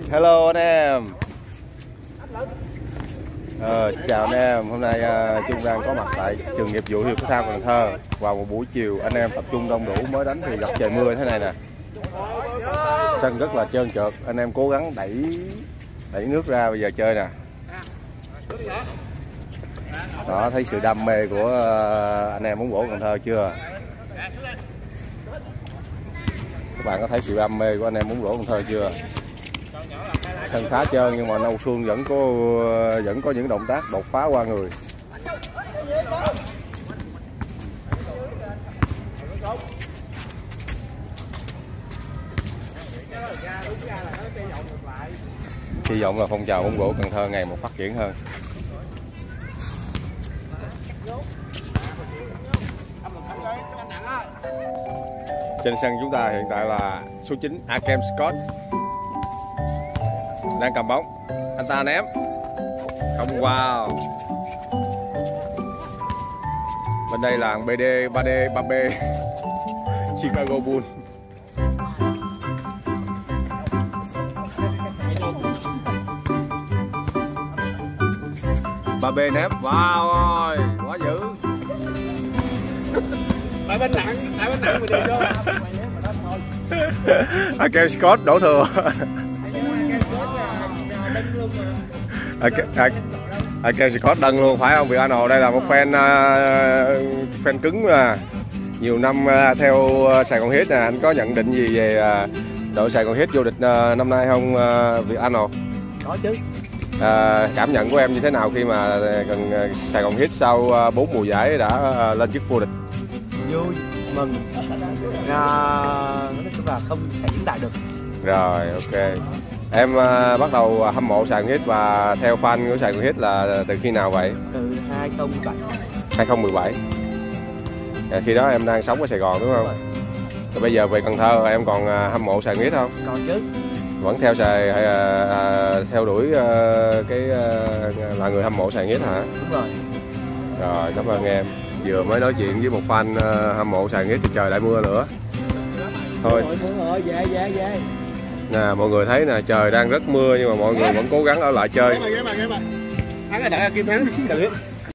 Hello anh em. Chào anh em. Hôm nay Trung đang có mặt tại trường nghiệp vụ Thể dục Thể thao Cần Thơ. Vào một buổi chiều anh em tập trung đông đủ mới đánh thì gặp trời mưa thế này nè. Sân rất là trơn trượt. Anh em cố gắng đẩy nước ra bây giờ chơi nè. Đó, thấy sự đam mê của anh em bóng rổ Cần Thơ chưa? Các bạn có thấy sự đam mê của anh em bóng rổ Cần Thơ chưa? Sân khá trơn nhưng mà Nâu Xuân vẫn có những động tác đột phá qua người. Hy vọng là phong trào bóng rổ Cần Thơ ngày một phát triển hơn. Trên sân chúng ta hiện tại là số 9 Akem Scott đang cầm bóng, anh ta ném không vào. Bên đây là BD 3D 3B Chicago Bulls. Ba B ném vào rồi, quá dữ. Tại bên nặng mình đi vô. Akem Scott đổ thừa. Akem Scott đâng luôn phải không? Vì Arnold đây là một fan cứng mà. Nhiều năm theo Sài Gòn Heat nè, anh có nhận định gì về đội Sài Gòn Heat vô địch năm nay không Việt Arnold? Có chứ. Cảm nhận của em như thế nào khi mà gần Sài Gòn Heat sau 4 mùa giải đã lên chức vô địch? Vui, mừng. Nói chung là không thể diễn tả được. Rồi, ok. Em bắt đầu hâm mộ Sài Gòn Heat và theo fan của Sài Gòn Heat là từ khi nào vậy? Từ 2017. 2017. Khi đó em đang sống ở Sài Gòn đúng không? Rồi bây giờ về Cần Thơ em còn hâm mộ Sài Gòn Heat không? Còn chứ. Vẫn theo đuổi là người hâm mộ Sài Gòn Heat hả? Đúng rồi. Rồi, cảm ơn em. Vừa mới nói chuyện với một fan hâm mộ Sài Gòn Heat thì trời lại mưa nữa. Thôi. Về. Nè, mọi người thấy nè, trời đang rất mưa nhưng mà mọi người vẫn cố gắng ở lại chơi. Thắng rồi, đợi Kim thắng.